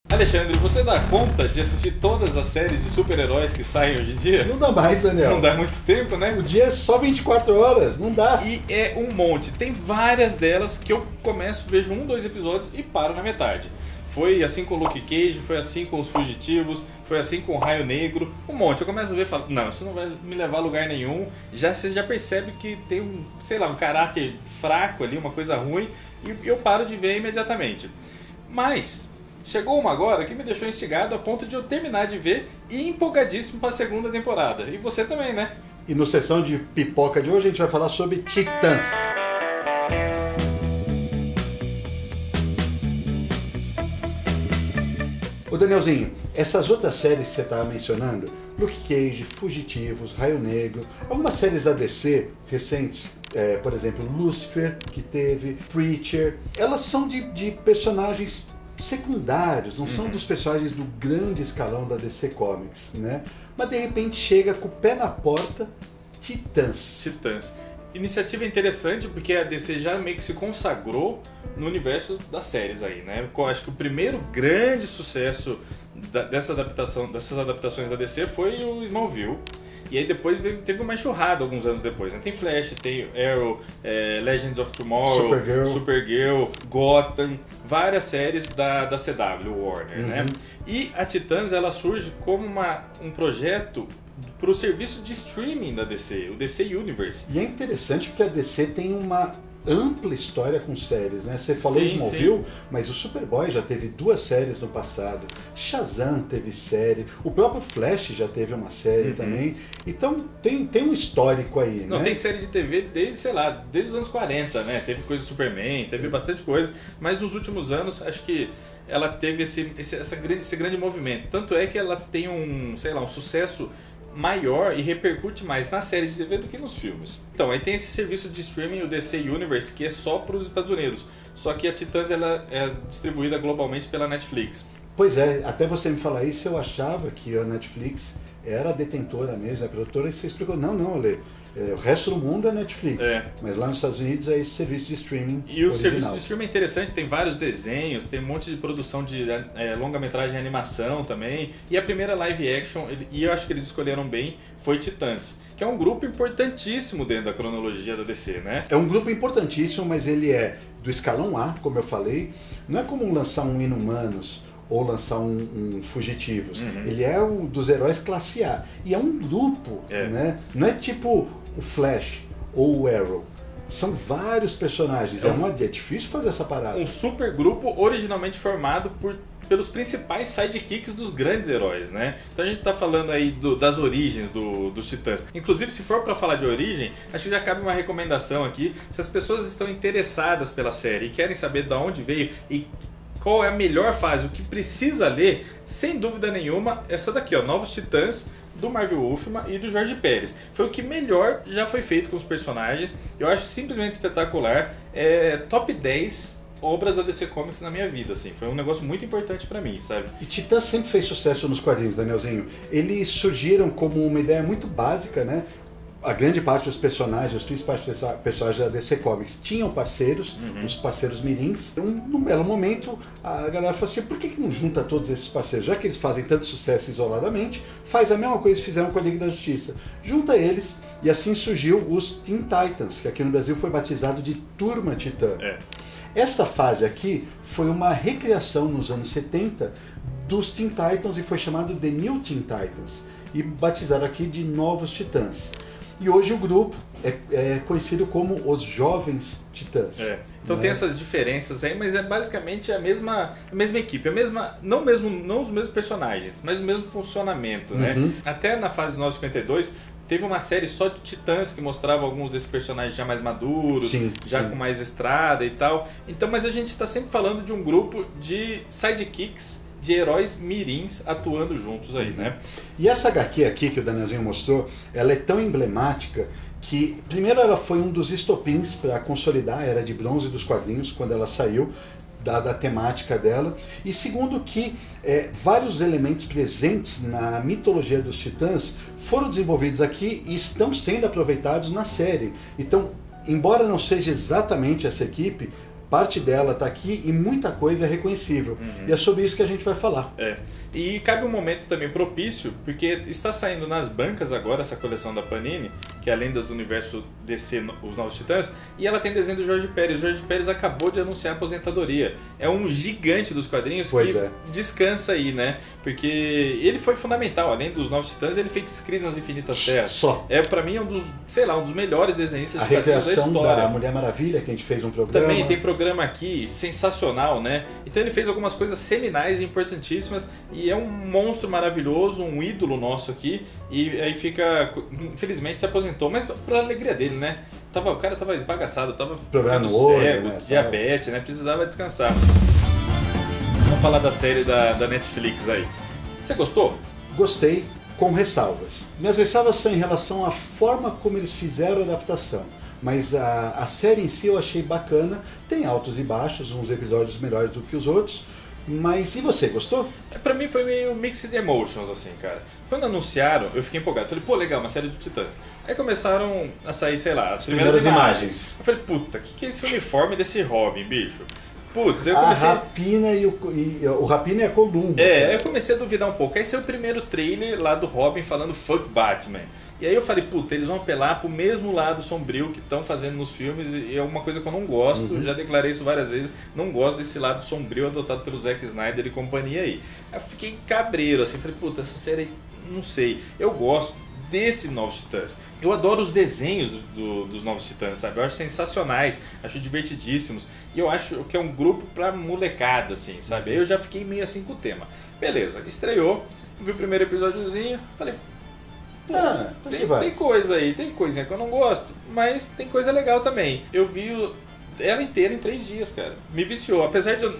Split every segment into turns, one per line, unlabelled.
Alexandre, você dá conta de assistir todas as séries de super-heróis que saem hoje em dia?
Não dá mais, Daniel.
Não dá muito tempo, né?
O dia é só 24 horas, não dá.
E é um monte. Tem várias delas que eu começo, vejo um, dois episódios e paro na metade. Foi assim com o Luke Cage, foi assim com os Fugitivos, foi assim com o Raio Negro, um monte. Eu começo a ver e falo, não, isso não vai me levar a lugar nenhum. Você já percebe que tem um, sei lá, um caráter fraco ali, uma coisa ruim, e eu paro de ver imediatamente. Mas chegou uma agora que me deixou instigado a ponto de eu terminar de ver e empolgadíssimo para a segunda temporada. E você também, né?
E no Sessão de Pipoca de hoje a gente vai falar sobre Titãs. Ô Danielzinho, essas outras séries que você estava mencionando, Luke Cage, Fugitivos, Raio Negro, algumas séries da DC recentes, por exemplo, Lucifer, que teve, Preacher, elas são de personagens secundários, não são dos personagens do grande escalão da DC Comics, né? Mas de repente chega com o pé na porta, Titãs.
Titãs. Iniciativa interessante porque a DC já meio que se consagrou no universo das séries aí, né? Eu acho que o primeiro grande sucesso dessas adaptações da DC foi o Smallville. E aí depois teve uma enxurrada alguns anos depois, né? Tem Flash, tem Arrow, Legends of Tomorrow, Supergirl, Gotham, várias séries da CW, Warner, né? E a Titãs, ela surge como um projeto para o serviço de streaming da DC, o DC Universe.
E é interessante porque a DC tem uma ampla história com séries, né? Você falou de Smallville, mas o Superboy já teve 2 séries no passado, Shazam teve série, o próprio Flash já teve uma série também, então tem um histórico aí,
Não,
né?
Tem série de TV desde, sei lá, desde os anos 40, né? Teve coisa do Superman, teve bastante coisa, mas nos últimos anos acho que ela teve esse grande movimento, tanto é que ela tem um sucesso maior e repercute mais na série de TV do que nos filmes. Então, aí tem esse serviço de streaming, o DC Universe, que é só para os Estados Unidos. Só que a Titãs ela é distribuída globalmente pela Netflix.
Pois é, até você me falar isso, eu achava que a Netflix era a detentora mesmo, a produtora, e você explicou, não, Ale, o resto do mundo é Netflix, mas lá nos Estados Unidos é esse serviço de streaming
E o
original.
serviço de streaming é interessante, tem vários desenhos, tem um monte de produção de longa-metragem e animação também, e a primeira live action, e eu acho que eles escolheram bem, foi Titãs, que é um grupo importantíssimo dentro da cronologia da DC, né?
É um grupo importantíssimo, mas ele é do escalão A, como eu falei, não é como lançar um Inumanos, ou lançar um Fugitivos. Ele é um dos heróis classe A. E é um grupo, né? Não é tipo o Flash ou o Arrow. São vários personagens. É difícil fazer essa parada.
Um super grupo originalmente formado pelos principais sidekicks dos grandes heróis, né? Então a gente tá falando aí das origens dos Titãs. Inclusive, se for para falar de origem, acho que já cabe uma recomendação aqui. Se as pessoas estão interessadas pela série e querem saber de onde veio e qual é a melhor fase, o que precisa ler, sem dúvida nenhuma, essa daqui, ó, Novos Titãs, do Marvel Wolfman e do Jorge Pérez. Foi o que melhor já foi feito com os personagens. Eu acho simplesmente espetacular. Top 10 obras da DC Comics na minha vida, assim. Foi um negócio muito importante pra mim, sabe?
E Titãs sempre fez sucesso nos quadrinhos, Danielzinho. Eles surgiram como uma ideia muito básica, né? A grande parte dos personagens, os principais personagens da DC Comics tinham parceiros, os parceiros mirins. Num belo momento, a galera falou assim, por que não junta todos esses parceiros? Já que eles fazem tanto sucesso isoladamente, faz a mesma coisa que fizeram com a Liga da Justiça. Junta eles, e assim surgiu os Teen Titans, que aqui no Brasil foi batizado de Turma Titã. Essa fase aqui foi uma recriação nos anos 70 dos Teen Titans e foi chamado The New Teen Titans. E batizaram aqui de Novos Titãs. E hoje o grupo é conhecido como os Jovens Titãs.
Então tem essas diferenças aí, mas é basicamente a mesma equipe, não os mesmos personagens, mas o mesmo funcionamento, né? Até na fase 952 teve uma série só de Titãs que mostrava alguns desses personagens já mais maduros, com mais estrada e tal. Então, mas a gente está sempre falando de um grupo de sidekicks, de heróis mirins atuando juntos aí, né?
E essa HQ aqui que o Danielzinho mostrou, ela é tão emblemática que, primeiro, ela foi um dos estopins para consolidar a Era de Bronze dos quadrinhos, quando ela saiu, dada a temática dela, e segundo que vários elementos presentes na mitologia dos Titãs foram desenvolvidos aqui e estão sendo aproveitados na série. Então, embora não seja exatamente essa equipe, parte dela está aqui e muita coisa é reconhecível. E é sobre isso que a gente vai falar.
E cabe um momento também propício, porque está saindo nas bancas agora essa coleção da Panini, que é a Lendas do Universo DC, Os Novos Titãs, e ela tem desenho do Jorge Pérez. O Jorge Pérez acabou de anunciar a aposentadoria. É um gigante dos quadrinhos descansa aí, né? Porque ele foi fundamental, além dos Novos Titãs, ele fez Crise nas Infinitas Terras. Pra mim é um dos melhores desenhistas de quadrinhos da história.
A recriação da Mulher Maravilha, que a gente fez um programa.
Também tem programa aqui sensacional, né? Então ele fez algumas coisas seminais e importantíssimas e é um monstro maravilhoso, um ídolo nosso aqui. E aí fica, infelizmente se aposentou, mas pra alegria dele, né? O cara tava esbagaçado, tava ficando cego, diabetes, né? Precisava descansar. Vamos falar da série da Netflix aí. Você gostou?
Gostei, com ressalvas. Minhas ressalvas são em relação à forma como eles fizeram a adaptação. Mas a série em si eu achei bacana, tem altos e baixos, uns episódios melhores do que os outros. Mas e você, gostou?
Pra mim foi meio mixed emotions, assim, cara. Quando anunciaram, eu fiquei empolgado. Falei, pô, legal, uma série do Titãs. Aí começaram a sair, sei lá, as primeiras imagens. Eu falei, puta, que é esse uniforme desse Robin, bicho? Putz, eu comecei...
A Rapina o Rapina e a Columba.
Eu comecei a duvidar um pouco. Aí saiu o primeiro trailer lá do Robin falando fuck Batman. E aí eu falei, puta, eles vão apelar pro mesmo lado sombrio que estão fazendo nos filmes e é uma coisa que eu não gosto, já declarei isso várias vezes, não gosto desse lado sombrio adotado pelo Zack Snyder e companhia aí. Aí eu fiquei cabreiro, assim, falei, puta, essa série, não sei, eu gosto desse Novos Titãs. Eu adoro os desenhos dos Novos Titãs, sabe? Eu acho sensacionais, acho divertidíssimos e eu acho que é um grupo pra molecada, assim, sabe? Aí eu já fiquei meio assim com o tema. Beleza, estreou, vi o primeiro episódiozinho, falei... tem coisa aí, tem coisinha que eu não gosto, mas tem coisa legal também. Eu vi ela inteira em 3 dias, cara. Me viciou, apesar de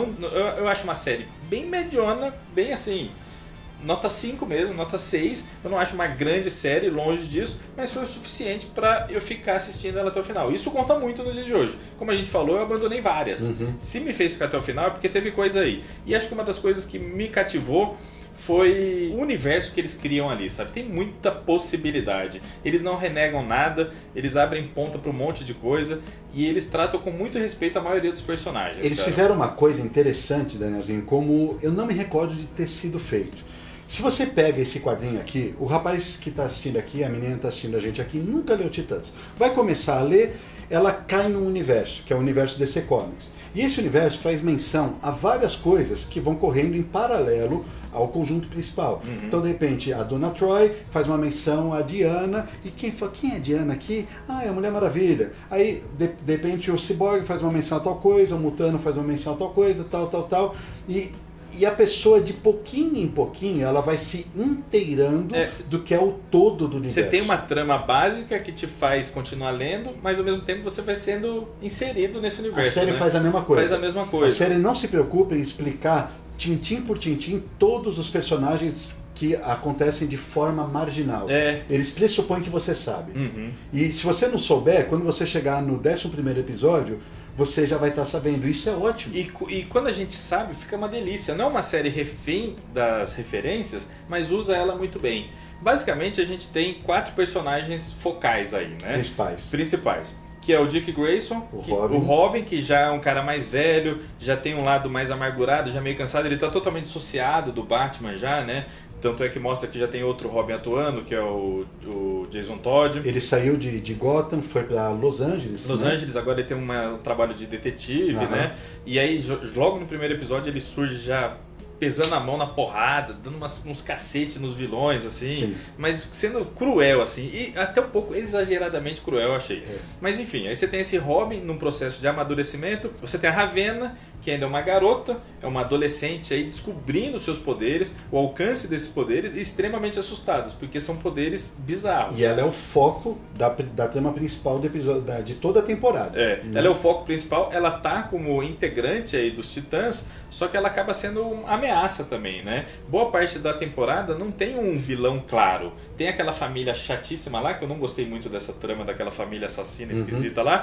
eu acho uma série bem mediana, bem assim, nota 5 mesmo, nota 6. Eu não acho uma grande série, longe disso, mas foi o suficiente pra eu ficar assistindo ela até o final. Isso conta muito nos dias de hoje. Como a gente falou, eu abandonei várias. Se me fez ficar até o final é porque teve coisa aí. E acho que uma das coisas que me cativou foi o universo que eles criam ali, sabe? Tem muita possibilidade. Eles não renegam nada, eles abrem ponta para um monte de coisa e eles tratam com muito respeito a maioria dos personagens.
Eles fizeram uma coisa interessante, Danielzinho, como eu não me recordo de ter sido feito. Se você pega esse quadrinho aqui, o rapaz que está assistindo aqui, a menina que está assistindo a gente aqui, nunca leu Titãs. Vai começar a ler, ela cai num universo, que é o universo DC Comics. E esse universo faz menção a várias coisas que vão correndo em paralelo ao conjunto principal. Então, de repente, a Dona Troy faz uma menção à Diana, e quem é a Diana aqui? Ah, é a Mulher Maravilha. Aí, de repente, o Cyborg faz uma menção a tal coisa, o Mutano faz uma menção a tal coisa, tal. E a pessoa, de pouquinho em pouquinho, ela vai se inteirando do que é o todo do universo.
Você tem uma trama básica que te faz continuar lendo, mas ao mesmo tempo você vai sendo inserido nesse universo.
A série faz a mesma coisa.
Faz a mesma coisa.
A série não se preocupa em explicar, tintim por tintim, todos os personagens que acontecem de forma marginal. Eles pressupõem que você sabe. E se você não souber, quando você chegar no 11º episódio, você já vai estar sabendo. Isso é ótimo.
E quando a gente sabe, fica uma delícia. Não é uma série refém das referências, mas usa ela muito bem. Basicamente, a gente tem 4 personagens focais aí, né? Principais. Que é o Dick Grayson, o Robin, que já é um cara mais velho, já tem um lado mais amargurado, já meio cansado. Ele está totalmente dissociado do Batman já, né? Tanto é que mostra que já tem outro Robin atuando, que é o Jason Todd.
Ele saiu de Gotham, foi para Los Angeles.
Los Angeles, agora ele tem um trabalho de detetive, né? E aí, logo no primeiro episódio, ele surge já pesando a mão na porrada, dando uns cacetes nos vilões, assim, mas sendo cruel, assim, e até um pouco exageradamente cruel, eu achei. Mas enfim, aí você tem esse Robin num processo de amadurecimento, você tem a Ravena, que ainda é uma garota, é uma adolescente aí descobrindo seus poderes, o alcance desses poderes, e extremamente assustadas, porque são poderes bizarros.
E ela é o foco da trama principal do episódio, de toda a temporada.
Ela é o foco principal, ela tá como integrante aí dos Titãs, só que ela acaba sendo uma ameaça também, né? Boa parte da temporada não tem um vilão claro. Tem aquela família chatíssima lá, que eu não gostei muito dessa trama daquela família assassina esquisita lá,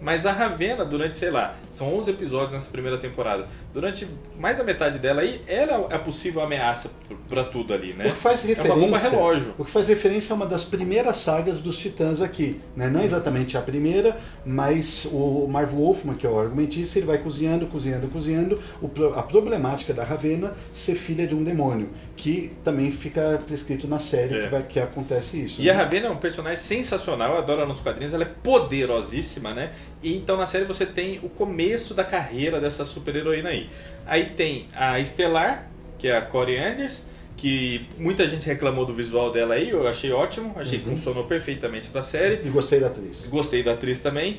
Mas a Ravena, durante, sei lá, são 11 episódios nessa primeira temporada. Durante mais da metade dela aí, ela é a possível ameaça pra tudo ali, né?
O que faz referência,
é uma bomba relógio.
O que faz referência a uma das primeiras sagas dos Titãs aqui, né? Não exatamente a primeira, mas o Marv Wolfman, que é o argumentista, ele vai cozinhando. A problemática da Ravena ser filha de um demônio, que também fica prescrito na série que acontece isso.
E a Ravena é um personagem sensacional, eu adoro ela nos quadrinhos, ela é poderosíssima, né? E então na série você tem o começo da carreira dessa super-heroína aí. Aí tem a Estelar, que é a Corey Anders, que muita gente reclamou do visual dela aí, eu achei ótimo, achei que funcionou perfeitamente pra série.
E gostei da atriz.
Gostei da atriz também.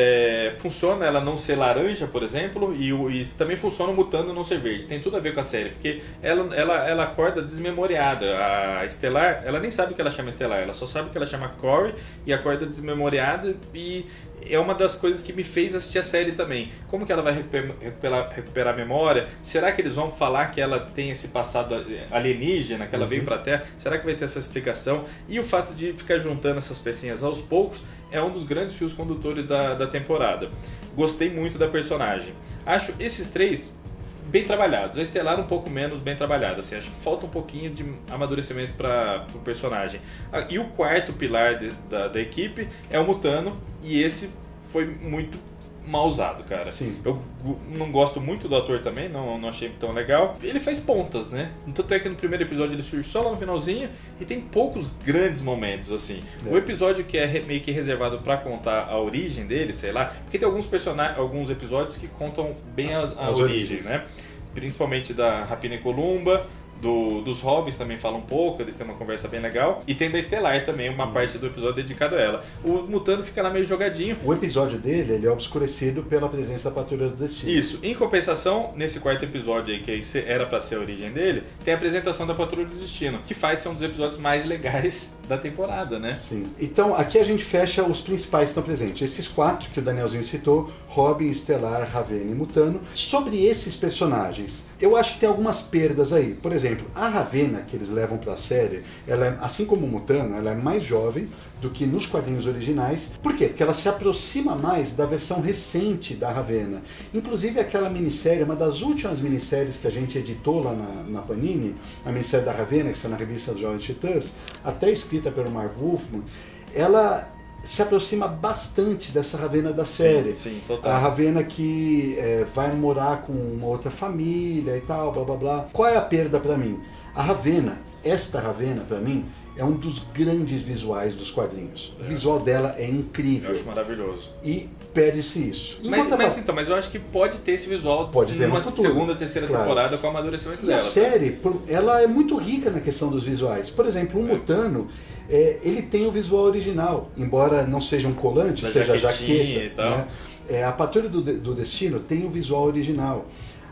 Funciona ela não ser laranja, por exemplo, e também funciona mutando não ser verde. Tem tudo a ver com a série, porque ela acorda desmemoriada. A Estelar, ela nem sabe que ela chama Estelar, ela só sabe que ela chama Corey e acorda desmemoriada, e é uma das coisas que me fez assistir a série também. Como que ela vai recuperar a memória? Será que eles vão falar que ela tem esse passado alienígena, que ela veio pra Terra? Será que vai ter essa explicação? E o fato de ficar juntando essas pecinhas aos poucos é um dos grandes fios condutores da temporada. Gostei muito da personagem. Acho esses três bem trabalhados. A Estelar um pouco menos bem trabalhada. Assim, acho que falta um pouquinho de amadurecimento para o personagem. E o quarto pilar da equipe é o Mutano. E esse foi muito mal usado, cara.
Sim.
Eu não gosto muito do ator também, não achei tão legal. Ele faz pontas, né? Tanto é que no primeiro episódio ele surge só lá no finalzinho e tem poucos grandes momentos, assim. O episódio que é meio que reservado pra contar a origem dele, sei lá, porque tem alguns episódios que contam bem a origem, né? Principalmente da Rapina e Columba. Dos Robins também fala um pouco, eles têm uma conversa bem legal. E tem da Estelar também, uma parte do episódio dedicado a ela. O Mutano fica lá meio jogadinho.
O episódio dele, ele é obscurecido pela presença da Patrulha do Destino.
Isso. Em compensação, nesse quarto episódio aí, que era pra ser a origem dele, tem a apresentação da Patrulha do Destino, que faz ser um dos episódios mais legais da temporada, né?
Sim. Então, aqui a gente fecha os principais que estão presentes. Esses quatro que o Danielzinho citou, Robin, Estelar, Ravena e Mutano. Sobre esses personagens, eu acho que tem algumas perdas aí. Por exemplo, a Ravena, que eles levam para a série, ela é, assim como o Mutano, ela é mais jovem do que nos quadrinhos originais. Por quê? Porque ela se aproxima mais da versão recente da Ravena. Inclusive aquela minissérie, uma das últimas minisséries que a gente editou lá na Panini, a minissérie da Ravena, que saiu na revista dos Jovens Titãs, até escrita pelo Marv Wolfman, ela se aproxima bastante dessa Ravena da série.
Sim, total.
A Ravena que vai morar com uma outra família e tal, blá blá blá. Qual é a perda pra mim? A Ravena, esta Ravena pra mim, é um dos grandes visuais dos quadrinhos. O visual dela é incrível.
Eu acho maravilhoso.
E perde-se isso.
Mas eu acho que pode ter esse visual
numa
segunda, terceira temporada com o amadurecimento dela.
A série, ela é muito rica na questão dos visuais. Por exemplo, o Mutano, ele tem o visual original, embora não seja um colante, seja jaqueta.
E tal.
Né? A Patrulha do Destino tem o visual original.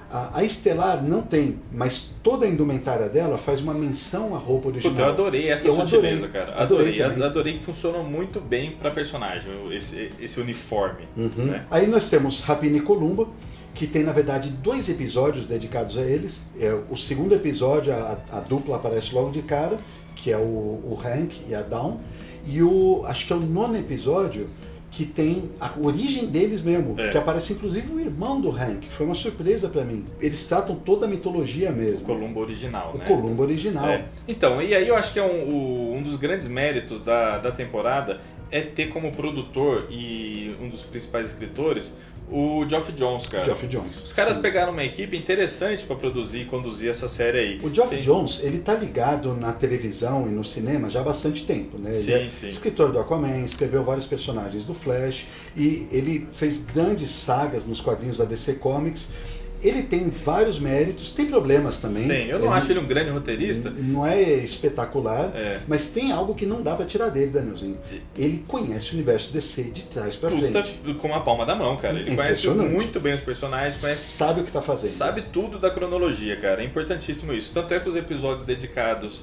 A Estelar não tem, mas toda a indumentária dela faz uma menção à roupa original.
Puta, eu adorei essa sutileza, cara. Adorei que funciona muito bem pra personagem, esse uniforme. Né?
Aí nós temos Rapina e Columba, que tem na verdade 2 episódios dedicados a eles. O segundo episódio, a dupla aparece logo de cara, que é o Hank e a Dawn. E acho que é o 9º episódio, que tem a origem deles mesmo, que aparece inclusive o irmão do Hank, que foi uma surpresa pra mim. Eles tratam toda a mitologia mesmo.
O Columbo original, né?
O Columbo original.
Então, e aí eu acho que é um dos grandes méritos da temporada é ter como produtor e um dos principais escritores o Geoff Johns, cara.
Geoff Johns.
Os caras
sim.
pegaram uma equipe interessante pra produzir e conduzir essa série aí.
O Geoff Johns, ele tá ligado na televisão e no cinema já há bastante tempo, né? Ele é escritor do Aquaman, escreveu vários personagens do Flash e ele fez grandes sagas nos quadrinhos da DC Comics. Ele tem vários méritos, tem problemas também.
Tem, eu não acho ele um grande roteirista.
Não é espetacular, mas tem algo que não dá pra tirar dele, Danielzinho. Ele conhece o universo DC de trás pra frente.
Com a palma da mão, cara. Ele conhece muito bem os personagens,
sabe o que tá fazendo.
Sabe tudo da cronologia, cara. É importantíssimo isso. Tanto é que os episódios dedicados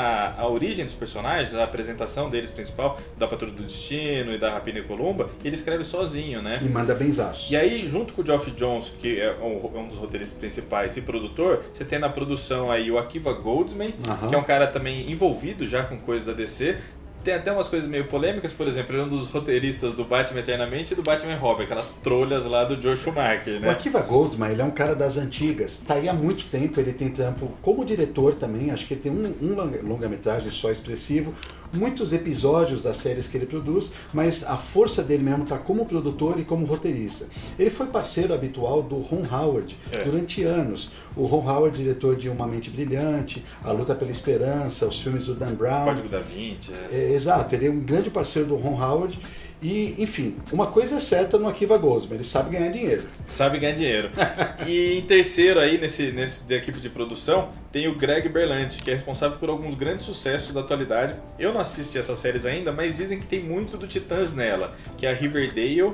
à origem dos personagens, à apresentação deles principal, da Patrulha do Destino e da Rapina e Columba, ele escreve sozinho, né?
E manda benzaço.
E aí, junto com o Geoff Johns, que é um dos roteiristas principais e produtor, você tem na produção aí o Akiva Goldsman, que é um cara também envolvido já com coisas da DC. Tem até umas coisas meio polêmicas, por exemplo, ele é um dos roteiristas do Batman Eternamente e do Batman Robin, aquelas trolhas lá do Joe Schumacher, né?
O Akiva Goldsman, ele é um cara das antigas, tá aí há muito tempo, ele tem trampo como diretor também, acho que ele tem um longa-metragem só expressivo, muitos episódios das séries que ele produz, mas a força dele mesmo tá como produtor e como roteirista. Ele foi parceiro habitual do Ron Howard durante anos. O Ron Howard, diretor de Uma Mente Brilhante, A Luta pela Esperança, os filmes do Dan Brown.
Código da Vinci.
Exato, ele é um grande parceiro do Ron Howard. E, enfim, uma coisa é certa no Akiva Goldsman, ele sabe ganhar dinheiro.
Sabe ganhar dinheiro. E em terceiro aí, da equipe de produção, tem o Greg Berlanti, que é responsável por alguns grandes sucessos da atualidade. Eu não assisti essas séries ainda, mas dizem que tem muito do Titãs nela, que é a Riverdale,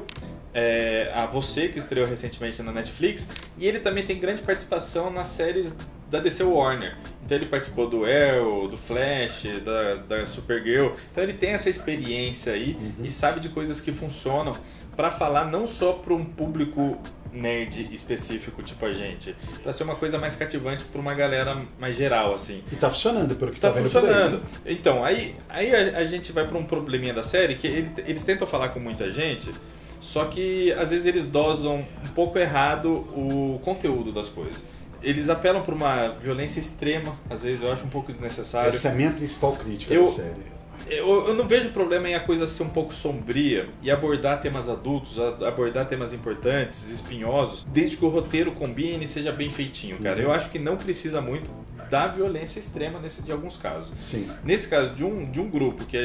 a Você, que estreou recentemente na Netflix, e ele também tem grande participação nas séries da DC Warner. Então ele participou do Arrow, do Flash, da Supergirl. Então ele tem essa experiência aí e sabe de coisas que funcionam para falar não só para um público nerd específico, tipo a gente, para ser uma coisa mais cativante para uma galera mais geral, assim.
E tá funcionando, pelo que tá vendo
funcionando.
por aí.
Então, aí a gente vai para um probleminha da série, que eles tentam falar com muita gente, só que às vezes eles dosam um pouco errado o conteúdo das coisas. Eles apelam para uma violência extrema, às vezes eu acho um pouco desnecessário.
Essa é a minha principal crítica da série.
Eu não vejo problema em a coisa ser um pouco sombria e abordar temas adultos, abordar temas importantes, espinhosos, desde que o roteiro combine e seja bem feitinho, cara. Eu acho que não precisa muito da violência extrema em alguns casos.
Sim.
Nesse caso de um grupo que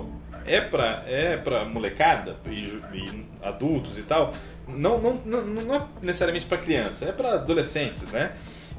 é pra molecada e adultos e tal, não é necessariamente pra criança, é pra adolescentes, né?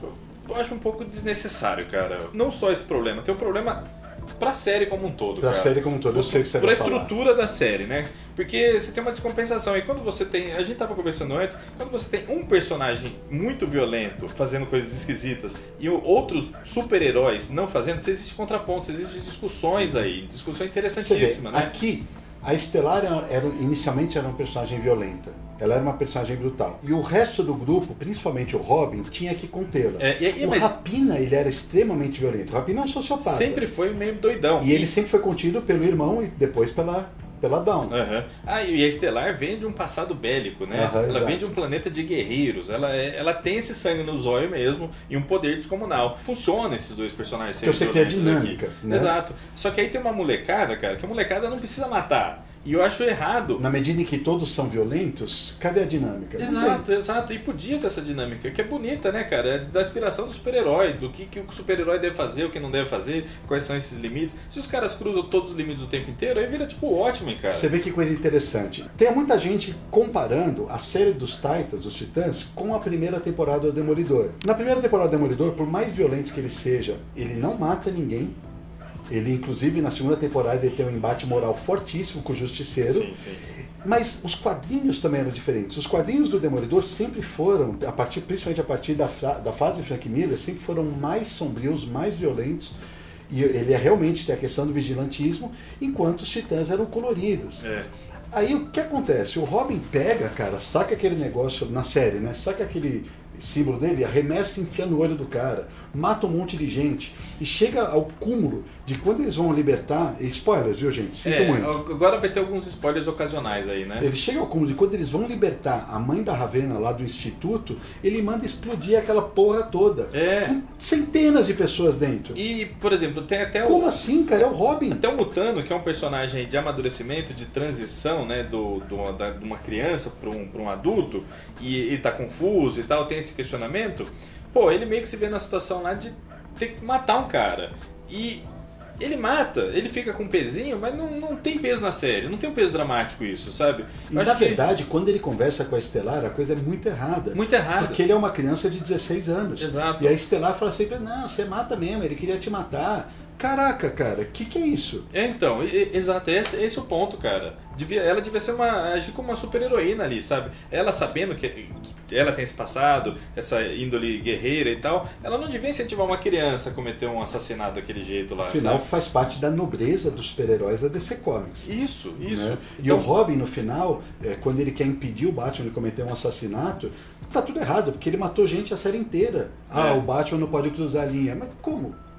Eu acho um pouco desnecessário, cara. Não só esse problema, tem um problema pra série como um todo,
pra
cara.
Série como um todo, eu sei o que você vai falar.
Pra estrutura da série, né? Porque você tem uma descompensação. E quando você tem... A gente tava conversando antes, quando você tem um personagem muito violento, fazendo coisas esquisitas, e outros super-heróis não fazendo, você existe contrapontos, existem discussões aí. Discussão interessantíssima, né?
Aqui, a Estelar inicialmente era uma personagem violenta. Ela era uma personagem brutal. E o resto do grupo, principalmente o Robin, tinha que contê-la. O Rapina, ele era extremamente violento. O Rapina é um sociopata.
Sempre foi meio doidão.
E ele sempre foi contido pelo irmão e depois pela Dawn.
E a Estelar vem de um passado bélico, né? Ela vem de um planeta de guerreiros. Ela tem esse sangue no zóio mesmo e um poder descomunal. Funciona esses dois personagens.
Que eu sei que é dinâmica, né?
Exato. Só que aí tem uma molecada, cara, que a molecada não precisa matar. E eu acho errado.
Na medida em que todos são violentos, cadê a dinâmica?
Exato. E podia ter essa dinâmica, que é bonita, né, cara? É da aspiração do super-herói, do que o super-herói deve fazer, o que não deve fazer, quais são esses limites. Se os caras cruzam todos os limites o tempo inteiro, aí vira tipo ótimo, cara.
Você vê que coisa interessante. Tem muita gente comparando a série dos Titans, dos Titãs, com a primeira temporada do Demolidor. Na primeira temporada do Demolidor, por mais violento que ele seja, ele não mata ninguém. Ele, inclusive, na segunda temporada, ele tem um embate moral fortíssimo com o Justiceiro.
Sim.
Mas os quadrinhos também eram diferentes. Os quadrinhos do Demolidor sempre foram, principalmente a partir da fase de Frank Miller, sempre foram mais sombrios, mais violentos. E ele realmente tem a questão do vigilantismo, enquanto os Titãs eram coloridos. Aí o que acontece? O Robin pega, cara, saca aquele negócio na série, né? Saca aquele símbolo dele, arremessa e enfia no olho do cara, mata um monte de gente e chega ao cúmulo de quando eles vão libertar, spoilers, viu, gente? Sinto muito.
Agora vai ter alguns spoilers ocasionais aí, né?
Ele chega ao cúmulo de quando eles vão libertar a mãe da Ravenna lá do instituto, ele manda explodir aquela porra toda. Com centenas de pessoas dentro.
E, por exemplo, tem até
Como assim, cara? É o Robin.
Até o Mutano, que é um personagem de amadurecimento, de transição, né, de uma criança para um adulto, e ele tá confuso e tal, tem esse questionamento. Pô, ele meio que se vê na situação lá de ter que matar um cara. E ele mata, ele fica com um pezinho, mas não tem peso na série, não tem um peso dramático isso, sabe?
E na verdade, quando ele conversa com a Estelar, a coisa é muito errada.
Muito errada.
Porque ele é uma criança de 16 anos.
Exato.
E a Estelar fala sempre, não, você mata mesmo, ele queria te matar. Caraca, cara, que é isso?
Então, exato, esse é o ponto, cara. Ela devia agir como uma super-heroína ali, sabe? Ela sabendo que ela tem esse passado, essa índole guerreira e tal, ela não devia incentivar uma criança a cometer um assassinato daquele jeito lá,
Afinal,
sabe?
faz parte da nobreza dos super-heróis da DC Comics.
Isso.
Né?
Então,
e o Robin, no final, quando ele quer impedir o Batman de cometer um assassinato, tá tudo errado, porque ele matou gente a série inteira. O Batman não pode cruzar a linha. Mas como?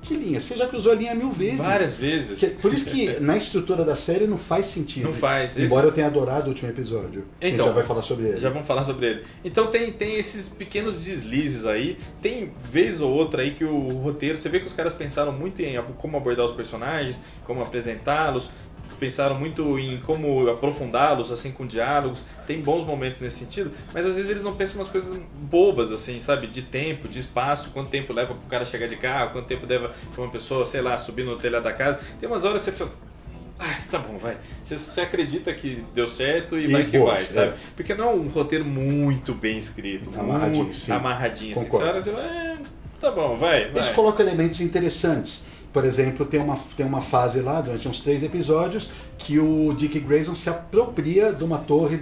Que linha? Você já cruzou a linha 1000 vezes.
Várias vezes.
Por isso que na estrutura da série não faz sentido.
Não faz.
Embora eu tenha adorado o último episódio.
Então, a
gente já vai falar sobre ele.
Já vamos falar sobre ele. Então tem esses pequenos deslizes aí. Tem vez ou outra aí que o roteiro... Você vê que os caras pensaram muito em como abordar os personagens, como apresentá-los. Pensaram muito em como aprofundá-los, assim, com diálogos. Tem bons momentos nesse sentido, mas às vezes eles não pensam em umas coisas bobas, assim, sabe? De tempo, de espaço, quanto tempo leva pro cara chegar de carro, quanto tempo leva pra uma pessoa, sei lá, subir no telhado da casa. Tem umas horas que você fala... Ai, tá bom, vai. Você acredita que deu certo e vai que vai, sabe? Porque não é um roteiro muito bem escrito.
Amarradinho,
muito
sim.
Amarradinho, assim.
Concordo.
Você tá bom, vai.
Eles colocam elementos interessantes. Por exemplo, tem uma fase lá, durante uns 3 episódios, que o Dick Grayson se apropria de uma torre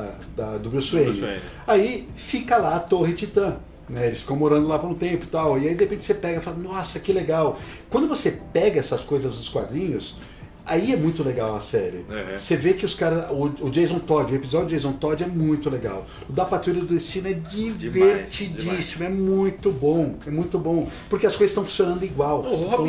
do Bruce Wayne. Aí fica lá a Torre Titã. Né? Eles ficam morando lá por um tempo e tal. E aí de repente você pega e fala, nossa, que legal. Quando você pega essas coisas dos quadrinhos... Aí é muito legal a série. Você vê que os caras... O Jason Todd, o episódio do Jason Todd é muito legal. O da Patrulha do Destino é divertidíssimo. Demais. É muito bom. É muito bom. Porque as coisas estão funcionando igual.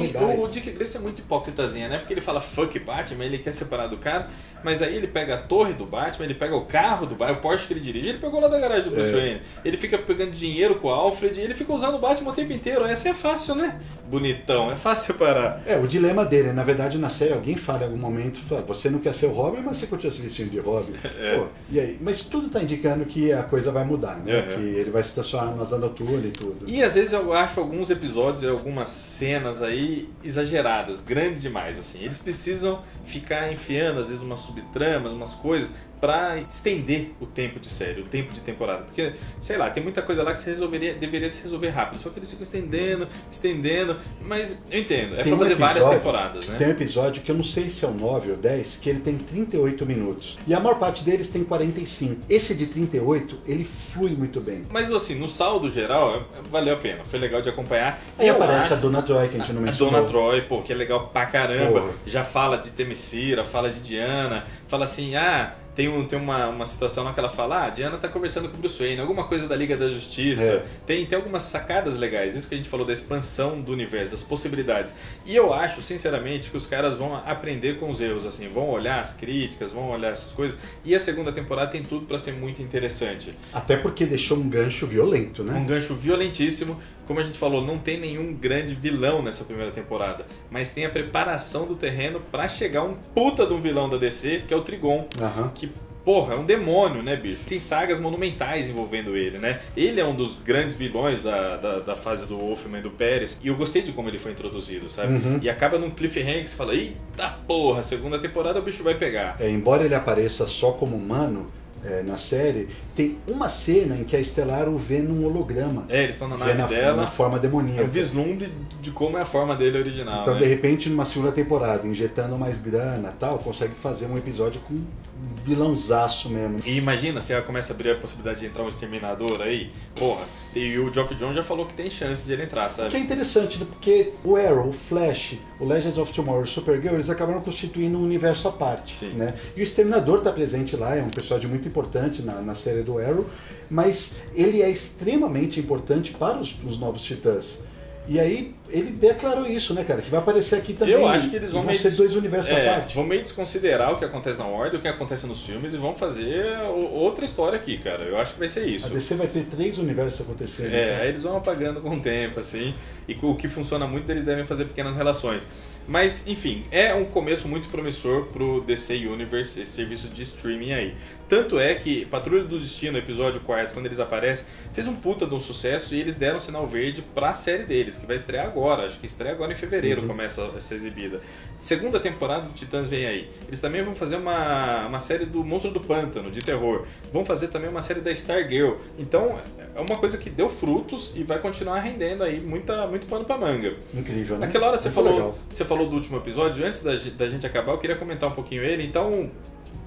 O Dick Grayson é muito hipócritazinha, né? Porque ele fala fuck Batman, ele quer separar do cara. Mas aí ele pega a torre do Batman, ele pega o carro do Batman, o Porsche que ele dirige, ele pegou lá da garagem do Bruce Wayne. Ele fica pegando dinheiro com o Alfred e ele fica usando o Batman o tempo inteiro. Essa é fácil, né? Bonitão, é fácil separar.
O dilema dele, na verdade, na série, alguém fala em algum momento, você não quer ser o Robin, mas você continua se vestindo de Robin. Pô, e aí? Mas tudo tá indicando que a coisa vai mudar, né? Que ele vai se transformar nas noturna e tudo.
E às vezes eu acho alguns episódios, algumas cenas aí exageradas, grandes demais, assim. Eles precisam ficar enfiando, às vezes, umas subtramas, umas coisas, pra estender o tempo de série, o tempo de temporada. Porque, sei lá, tem muita coisa lá que deveria se resolver rápido. Só que eles ficam estendendo, mas eu entendo. É pra fazer várias temporadas, né?
Tem um episódio que eu não sei se é o 9 ou 10, que ele tem 38 minutos. E a maior parte deles tem 45. Esse de 38, ele flui muito bem.
Mas assim, no saldo geral, valeu a pena. Foi legal de acompanhar.
Aí aparece a Donna Troy, que a gente não mencionou.
A Donna Troy, pô, que é legal pra caramba. Já fala de Themyscira, fala de Diana, fala assim, tem uma situação lá que ela fala, a Diana tá conversando com o Bruce Wayne, alguma coisa da Liga da Justiça. Tem algumas sacadas legais, isso que a gente falou da expansão do universo, das possibilidades. E eu acho, sinceramente, que os caras vão aprender com os erros, assim, vão olhar as críticas, vão olhar essas coisas. E a segunda temporada tem tudo pra ser muito interessante.
Até porque deixou um gancho violento, né?
Um gancho violentíssimo. Como a gente falou, não tem nenhum grande vilão nessa primeira temporada, mas tem a preparação do terreno pra chegar um puta de um vilão da DC, que é o Trigon, que, porra, é um demônio, né, bicho? Tem sagas monumentais envolvendo ele, né? Ele é um dos grandes vilões da fase do Wolfman e do Pérez, e eu gostei de como ele foi introduzido, sabe? E acaba num cliffhanger que você fala, eita porra, segunda temporada o bicho vai pegar.
Embora ele apareça só como humano, na série, tem uma cena em que a Estelar o vê num holograma.
Eles estão na nave dela.
Na forma demoníaca.
É um vislumbre de como é a forma dele original.
Então,
né?
De repente, numa segunda temporada, injetando mais grana e tal, consegue fazer um episódio com um vilãozaço mesmo.
E imagina se ela começa a abrir a possibilidade de entrar um exterminador aí, porra. E o Geoff Johns já falou que tem chance de ele entrar, sabe?
O que é interessante, né? Porque o Arrow, o Flash, o Legends of Tomorrow e o Supergirl, eles acabaram constituindo um universo à parte. Né? E o Exterminador está presente lá, é um personagem muito importante na série do Arrow, mas ele é extremamente importante para os novos Titãs. E aí ele declarou isso, né, cara? Que vai aparecer aqui também.
Eu acho que eles vão
ser 2 universos à parte.
Vão meio desconsiderar o que acontece na Ordem, o que acontece nos filmes, e vão fazer outra história aqui, cara. Eu acho que vai ser isso.
A DC vai ter 3 universos acontecendo.
Aí eles vão apagando com o tempo, assim. E o que funciona muito, eles devem fazer pequenas relações. Mas, enfim, é um começo muito promissor pro DC Universe, esse serviço de streaming aí. Tanto é que Patrulha do Destino, episódio 4, quando eles aparecem, fez um puta de um sucesso e eles deram sinal verde pra série deles, que vai estrear agora. Acho que estreia agora em fevereiro, começa a ser exibida. Segunda temporada do Titãs vem aí. Eles também vão fazer uma série do Monstro do Pântano, de terror. Vão fazer também uma série da Stargirl. Então, é uma coisa que deu frutos e vai continuar rendendo aí muito pano pra manga.
Incrível, né?
Naquela hora você falou do último episódio, antes da gente acabar, eu queria comentar um pouquinho ele. Então,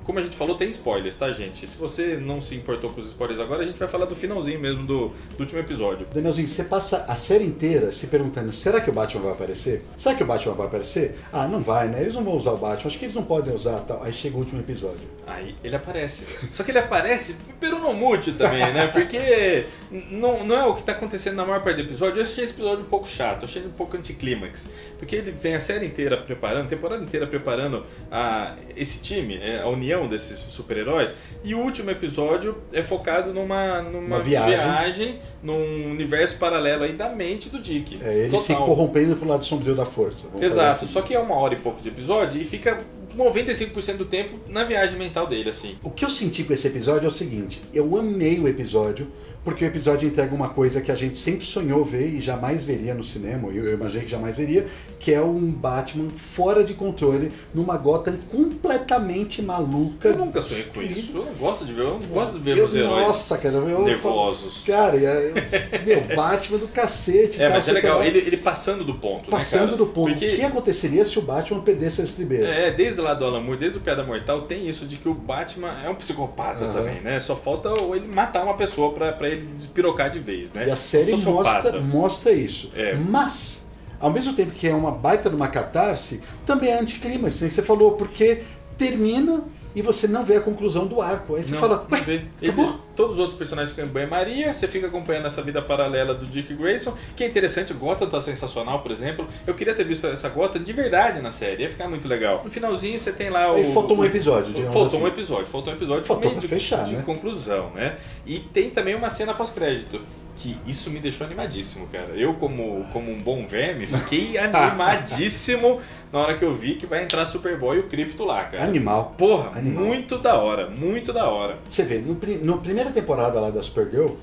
como a gente falou, tem spoilers, tá, gente? Se você não se importou com os spoilers agora, a gente vai falar do finalzinho mesmo do último episódio.
Danielzinho, você passa a série inteira se perguntando, será que o Batman vai aparecer? Será que o Batman vai aparecer? Ah, não vai, né? Eles não vão usar o Batman, acho que eles não podem usar tal. Aí chega o último episódio.
Aí ele aparece. Só que ele aparece peronomútil também, né? Porque não é o que tá acontecendo na maior parte do episódio. Eu achei esse episódio um pouco chato, eu achei ele um pouco anticlímax. Porque ele vem a série inteira preparando, a temporada inteira preparando esse time, a união desses super-heróis. E o último episódio é focado numa viagem num universo paralelo aí da mente do Dick.
Ele se corrompendo pro lado sombrio da força.
Exato, assim. Só que é 1 hora e pouco de episódio e fica 95% do tempo na viagem mental dele, assim.
O que eu senti com esse episódio é o seguinte, eu amei o episódio, porque o episódio entrega uma coisa que a gente sempre sonhou ver e jamais veria no cinema, eu imaginei que jamais veria, que é um Batman fora de controle, numa Gotham completamente maluca.
Eu nunca sonhei com isso, eu não gosto de ver, eu não gosto de ver os heróis nervosos.
Cara, meu, Batman do cacete.
Mas é legal, ele passando do ponto,
passando,
né,
do ponto. Porque... O que aconteceria se o Batman perdesse as estribeiras?
Desde lá do Alan Moore, desde o Piada Mortal, tem isso de que o Batman é um psicopata também, né? Só falta ele matar uma pessoa pra ele despirocar de vez, né?
E a série mostra isso. Mas, ao mesmo tempo que é uma baita de uma catarse, também é anticlímax, né? Você falou, porque termina e você não vê a conclusão do arco. Aí você fala, acabou.
Todos os outros personagens ficam em banho-maria, você fica acompanhando essa vida paralela do Dick Grayson, que é interessante, o Gotham tá sensacional, por exemplo. Eu queria ter visto essa Gotham de verdade na série, ia ficar muito legal. No finalzinho você tem lá
faltou um episódio.
Faltou um episódio
pra fechar,
de conclusão, né? E tem também uma cena pós-crédito. Que isso me deixou animadíssimo, cara. Eu, como um bom verme, fiquei animadíssimo na hora que eu vi que vai entrar Superboy e o Krypto lá, cara.
Animal.
Porra,
Animal.
Muito da hora, muito da hora.
Você vê, na primeira temporada lá da Supergirl,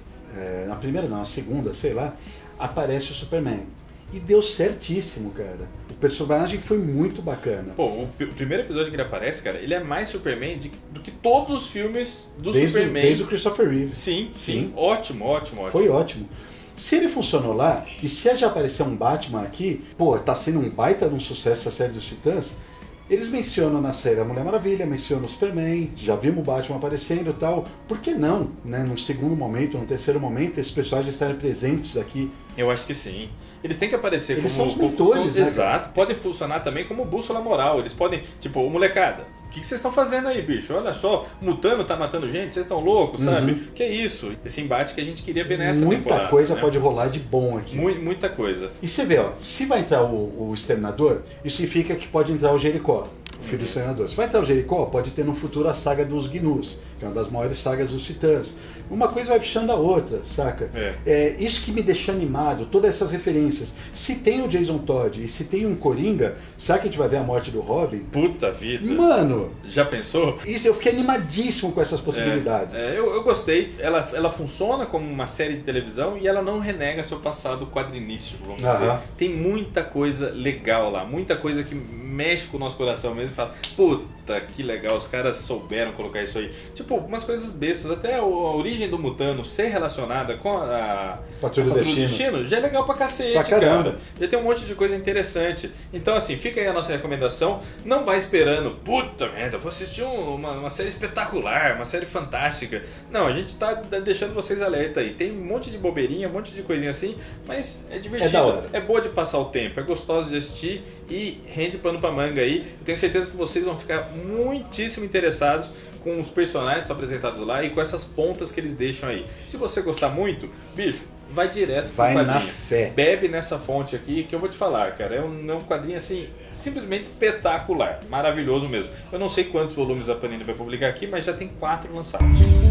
na segunda, sei lá, aparece o Superman. E deu certíssimo, cara. O personagem foi muito bacana.
Pô, o primeiro episódio que ele aparece, cara, ele é mais Superman do que todos os filmes do Superman.
Desde o Christopher Reeve.
Sim. Ótimo.
Foi ótimo. Se ele funcionou lá, e se já aparecer um Batman aqui, pô, tá sendo um baita de um sucesso a série dos Titãs, eles mencionam na série a Mulher Maravilha, mencionam o Superman, já vimos o Batman aparecendo e tal. Por que não, né, num segundo momento, num terceiro momento, esses personagens estarem presentes aqui?
Eu acho que sim. Eles têm que aparecer
eles são os mentores, né?
Exato. Podem funcionar também como bússola moral. Eles podem, tipo, molecada, o que vocês estão fazendo aí, bicho? Olha só, Mutano tá matando gente, vocês estão loucos, sabe? Que é isso? Esse embate que a gente queria ver nessa temporada.
Muita coisa,
né?
Pode rolar de bom aqui.
Muita coisa.
E você vê, ó, se vai entrar o Exterminador, isso significa que pode entrar o Jericó, o filho do Exterminador. Se vai entrar o Jericó, pode ter no futuro a saga dos Gnus, que é uma das maiores sagas dos Titãs. Uma coisa vai puxando a outra, saca? Isso que me deixou animado, todas essas referências. Se tem o Jason Todd e se tem um Coringa, será que a gente vai ver a morte do Robin?
Puta vida!
Mano!
Já pensou?
Isso, eu fiquei animadíssimo com essas possibilidades.
Eu gostei. Ela funciona como uma série de televisão e ela não renega seu passado quadrinístico, vamos dizer. Tem muita coisa legal lá, muita coisa que mexe com o nosso coração mesmo e fala, puta, que legal, os caras souberam colocar isso aí. Tipo, umas coisas bestas, até a origem do Mutano ser relacionada com a
Patrulha do
Destino já é legal pra cacete, cara. Já tem um monte de coisa interessante. Então, assim, fica aí a nossa recomendação. Não vai esperando, puta merda, vou assistir uma série espetacular, uma série fantástica. Não, a gente tá deixando vocês alerta aí. Tem um monte de bobeirinha, um monte de coisinha assim, mas é divertido. É boa de passar o tempo, é gostoso de assistir e rende pano pra manga aí. Eu tenho certeza que vocês vão ficar muitíssimo interessados com os personagens que estão apresentados lá e com essas pontas que eles deixam aí. Se você gostar muito, bicho, vai direto pro quadrinho.
Vai na fé.
Bebe nessa fonte aqui que eu vou te falar, cara. É um quadrinho assim, simplesmente espetacular. Maravilhoso mesmo. Eu não sei quantos volumes a Panini vai publicar aqui, mas já tem 4 lançados.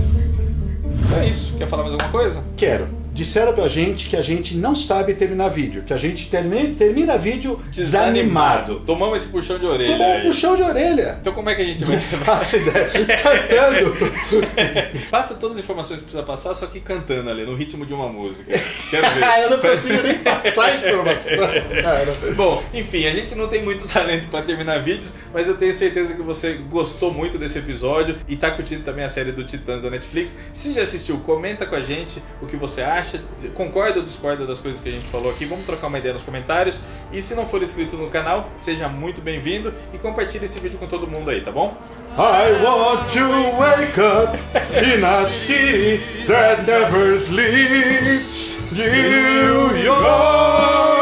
Então é isso. Quer falar mais alguma coisa?
Quero. Disseram pra gente que a gente não sabe terminar vídeo, que a gente termina vídeo desanimado.
Tomamos esse puxão de orelha.
Tomamos um puxão de orelha.
Então como é que a gente vai...
Não faço ideia. Cantando.
Passa todas as informações que precisa passar, só que cantando ali, no ritmo de uma música. Quero ver.
Eu não consigo nem passar a informação, cara.
Bom, enfim, a gente não tem muito talento pra terminar vídeos, mas eu tenho certeza que você gostou muito desse episódio e tá curtindo também a série do Titãs da Netflix. Se já assistiu, comenta com a gente o que você acha. acha, concorda ou discorda das coisas que a gente falou aqui. Vamos trocar uma ideia nos comentários. E se não for inscrito no canal, seja muito bem-vindo e compartilhe esse vídeo com todo mundo aí, tá bom?
I want to wake up in a city that never sleeps, New York.